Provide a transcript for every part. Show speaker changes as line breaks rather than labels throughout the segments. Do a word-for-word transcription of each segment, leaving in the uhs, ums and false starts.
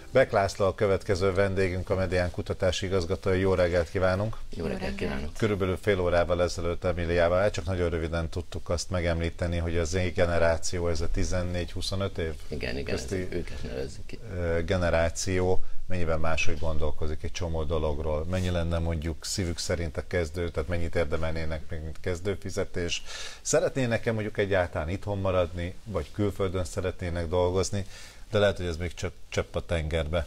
Beck László a következő vendégünk, a Medián kutatási igazgatója. Jó reggelt kívánunk!
Jó reggelt kívánok!
Körülbelül fél órával ezelőtt Emiliával, csak nagyon röviden tudtuk azt megemlíteni, hogy az Z generáció, ez a tizennégy-huszonöt év?
Igen, igen, ez őket nevezzük ki.
Generáció mennyivel máshogy gondolkozik egy csomó dologról. Mennyi lenne mondjuk szívük szerint a kezdő, tehát mennyit érdemelnének még, mint kezdőfizetés. Szeretnének-e mondjuk egyáltalán itthon maradni, vagy külföldön szeretnének dolgozni, de lehet, hogy ez még csak csepp a tengerbe.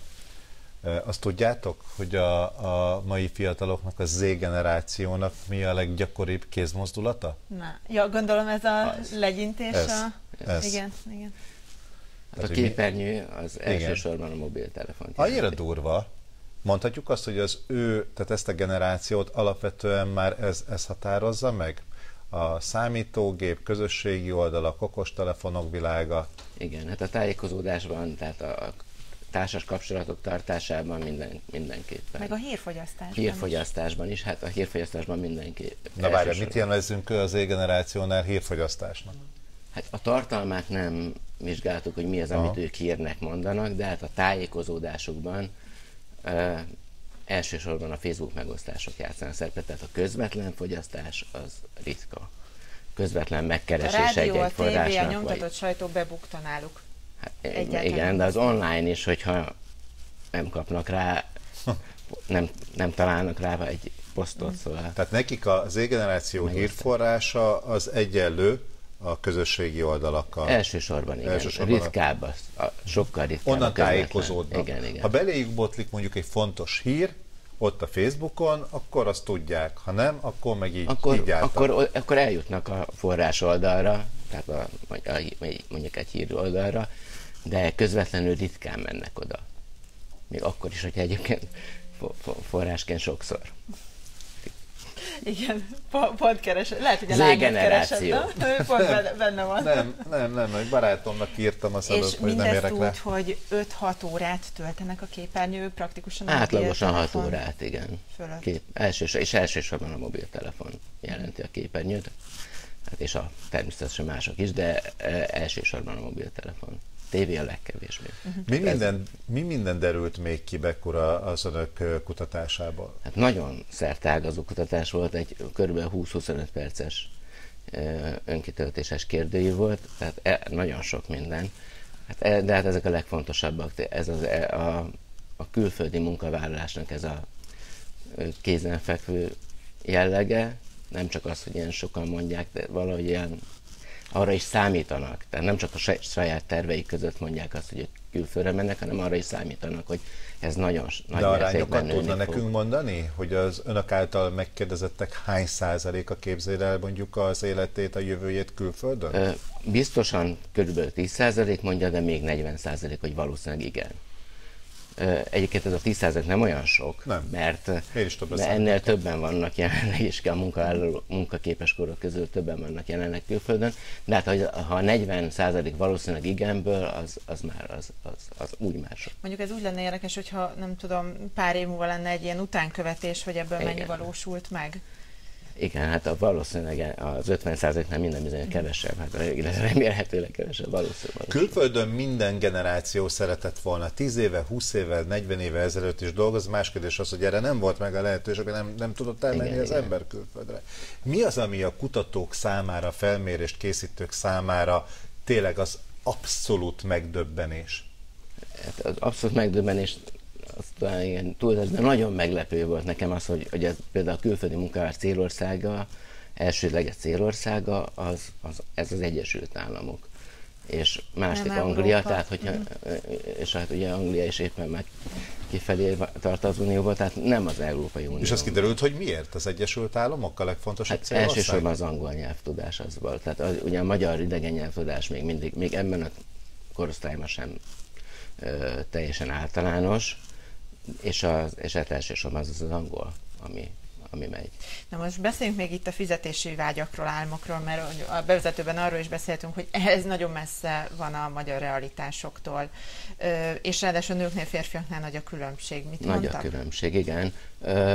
Azt tudjátok, hogy a, a mai fiataloknak, a Z generációnak mi a leggyakoribb kézmozdulata?
Na, ja, gondolom ez a
az.
legyintés.
Ez.
A...
Ez.
Igen, igen.
Hát a képernyő az elsősorban a mobiltelefon.
Annyira durva. Mondhatjuk azt, hogy az ő, tehát ezt a generációt alapvetően már ez, ez határozza meg? A számítógép, közösségi oldalak, okostelefonok világa.
Igen, hát a tájékozódásban, tehát a társas kapcsolatok tartásában minden, mindenképpen.
Meg a hírfogyasztásban
Hírfogyasztásban is, is hát a hírfogyasztásban mindenképpen.
Na várjál, mit jelentünk az Z generációnál hírfogyasztásnak?
Hát a tartalmát nem vizsgáltuk, hogy mi az, amit Aha. ők hírnek mondanak, de hát a tájékozódásukban uh, elsősorban a Facebook megosztások játszanak szerepet, tehát a közvetlen fogyasztás az ritka. Közvetlen megkeresés egy-egy forrásnak.
A rádió, a tévé, a nyomtatott vagy... sajtó bebukta náluk.
Hát, igen, de az online is, hogyha nem kapnak rá, nem, nem találnak rá egy posztot, szóval...
Tehát nekik a Z generáció hírforrása az egyenlő a közösségi oldalakkal.
Elsősorban, igen. Elsősorban ritkább, az, a, sokkal ritkább.
Onnan tájékozódnak.
Igen, igen.
Ha beléjük botlik mondjuk egy fontos hír, ott a Facebookon, akkor azt tudják. Ha nem, akkor meg így,
akkor,
így
akkor, akkor eljutnak a forrás oldalra, tehát a, a, mondjuk egy hír oldalra, de közvetlenül ritkán mennek oda. Még akkor is, hogyha egyébként forrásként sokszor.
Igen, pont keresett. Lehet, hogy a lányot keresett, nem? Pont benne van.
Nem, nem, nem, egy barátomnak írtam az előtt, hogy nem érek rá.
És mindezt úgy, hogy öt-hat órát töltenek a képernyő, praktikusan
átlagosan hat órát, igen.
Kép,
elsős, és elsősorban a mobiltelefon jelenti a képernyőt, hát és a természetesen mások is, de elsősorban a mobiltelefon. Tévé a legkevésbé.
Uh-huh. Mi, minden, mi minden derült még ki, Beck úr, az önök kutatásából?
Hát nagyon szerteágazó kutatás volt, egy kb. húsz-huszonöt perces önkitöltéses kérdőív volt, tehát nagyon sok minden. Hát, de hát ezek a legfontosabbak. Ez az, a, a külföldi munkavállalásnak ez a kézenfekvő jellege, nem csak az, hogy ilyen sokan mondják, de valahogy ilyen arra is számítanak. Tehát nem csak a saját terveik között mondják azt, hogy külföldre mennek, hanem arra is számítanak, hogy ez nagyon nagy
De arányokat tudna
fog.
nekünk mondani, hogy az önök által megkérdezettek hány százaléka képzeli el mondjuk az életét, a jövőjét külföldön?
Biztosan körülbelül tíz százalék mondja, de még negyven százalék, hogy valószínűleg igen. Egyébként ez a tíz százalék nem olyan sok,
nem.
mert
több
de ennél többen vannak jelenleg is, a munkavállaló, munkaképes korok közül többen vannak jelenleg külföldön, de hát ha a negyven százalék valószínűleg igenből, az, az már az, az, az úgy már sok.
Mondjuk ez úgy lenne érdekes, hogyha nem tudom, pár év múlva lenne egy ilyen utánkövetés, hogy ebből
igen.
mennyi valósult meg.
Igen, hát a valószínűleg az ötven százaléknál minden bizony kevesebb, hát remélhetőleg kevesebb valószínűleg.
Külföldön minden generáció szeretett volna tíz éve, húsz éve, negyven éve ezelőtt is dolgozni, más kérdés az, hogy erre nem volt meg a lehetőség, nem, nem tudott elmenni igen, az igen. ember külföldre. Mi az, ami a kutatók számára, felmérést készítők számára tényleg az abszolút megdöbbenés?
Hát az abszolút megdöbbenés az talán igen, túl, de nagyon meglepő volt nekem az, hogy, hogy ez, például a külföldi munkavállalás célországa, elsődleges célországa, az, az, ez az Egyesült Államok. És másik Anglia, Európa. Tehát hogyha, uh-huh. és hát ugye Anglia is éppen meg kifelé tart az Unióba, tehát nem az Európai Unió.
És az kiderült, hogy miért az Egyesült Államok a legfontosabb
hát
célország?
Elsősorban az angol nyelvtudás az volt. Tehát az, ugye a magyar idegen nyelvtudás még mindig, még ebben a korosztályban sem ö, teljesen általános, és, az, és hát elsősorban az az, az angol, ami, ami megy.
Na most beszéljünk még itt a fizetési vágyakról, álmokról, mert a bevezetőben arról is beszéltünk, hogy ez nagyon messze van a magyar realitásoktól, és ráadásul nőknél, férfiaknál nagy a különbség. Mit
nagy
mondtak?
a különbség, igen.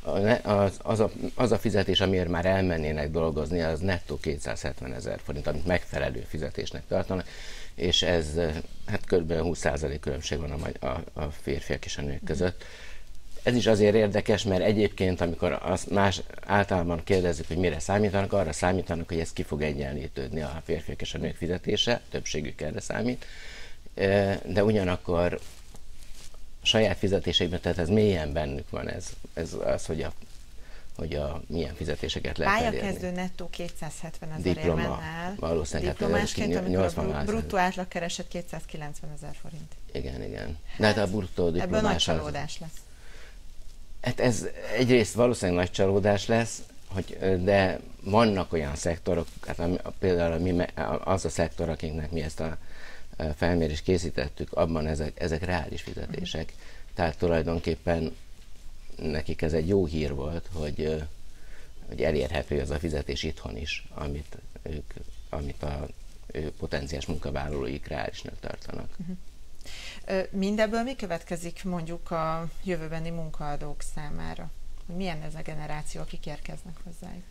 az, az, a, az a fizetés, amiért már elmennének dolgozni, az nettó kétszázhetven ezer forint, amit megfelelő fizetésnek tartanak, és ez hát kb. húsz százalék különbség van a, a, a férfiak és a nők között. Ez is azért érdekes, mert egyébként, amikor azt más általában kérdezzük, hogy mire számítanak, arra számítanak, hogy ez ki fog egyenlítődni a férfiak és a nők fizetése, többségük erre számít, de ugyanakkor a saját fizetésekben, tehát ez mélyen bennük van, ez, ez az, hogy a, hogy a milyen fizetéseket lehet elérni.
Pályakezdő nettó kétszázhetven ezerért áll.
Valószínűleg
diplomásként,
hát,
amikor a bruttó átlagkereset kétszázkilencven ezer forint.
Igen, igen. De hát a bruttó diplomás...
Ebből nagy csalódás lesz.
Hát ez egyrészt valószínűleg nagy csalódás lesz, hogy, de vannak olyan szektorok, hát például mi, az a szektor, akiknek mi ezt a felmérést készítettük, abban ezek, ezek reális fizetések. Uh-huh. Tehát tulajdonképpen nekik ez egy jó hír volt, hogy, hogy elérhető az a fizetés itthon is, amit ők, amit a ő potenciális munkavállalóik reálisnak tartanak.
Uh-huh. Mindebből mi következik mondjuk a jövőbeni munkaadók számára? Milyen ez a generáció, akik érkeznek hozzájuk?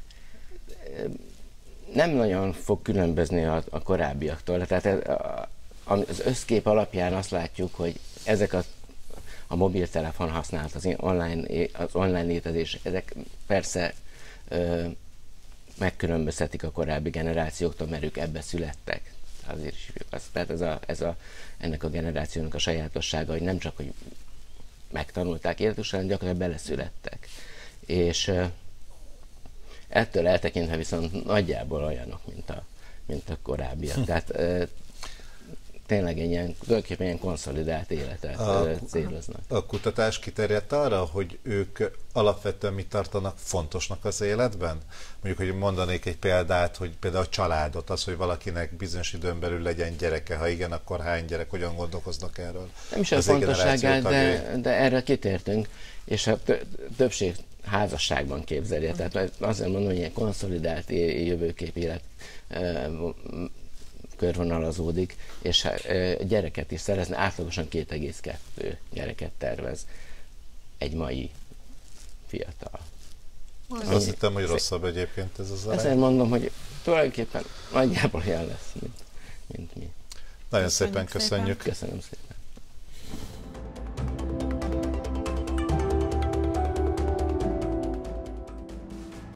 Nem nagyon fog különbözni a, a korábbiaktól. Tehát ez, a, az összkép alapján azt látjuk, hogy ezek a, a mobiltelefon használat, az online, az online létezés, ezek persze ö, megkülönböztetik a korábbi generációktól, mert ők ebbe születtek. Azért is azt. Tehát ez a, ez a, ennek a generációnak a sajátossága, hogy nem csak, hogy megtanulták életusan, hanem gyakorlatilag beleszülettek. És uh, ettől eltekintve viszont nagyjából olyanok, mint a, mint a korábbiak. Tehát uh, tényleg egy ilyen, tulajdonképpen ilyen konszolidált életet a, céloznak.
A kutatás kiterjedt arra, hogy ők alapvetően mit tartanak fontosnak az életben? Mondjuk, hogy mondanék egy példát, hogy például a családot, az, hogy valakinek bizonyos időn belül legyen gyereke, ha igen, akkor hány gyerek, hogyan gondolkoznak erről?
Nem is a fontosságát, de, de erre kitértünk, és a többség házasságban képzelje. Tehát azért mondom, hogy ilyen konszolidált jövőkép élet körvonalazódik, és gyereket is szerezni, átlagosan két egész kettő gyereket tervez egy mai fiatal.
Azt hittem, hogy rosszabb egyébként ez az arány.
Ezért mondom, hogy tulajdonképpen nagyjából ilyen lesz, mint, mint mi.
Nagyon szépen köszönjük.
Köszönöm szépen.